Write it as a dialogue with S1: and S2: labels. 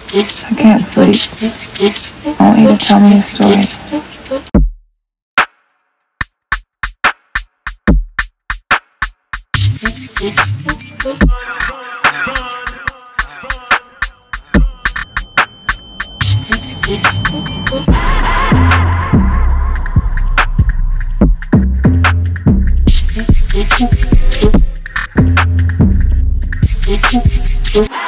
S1: I can't sleep. I want you to tell me a story.
S2: Thank you.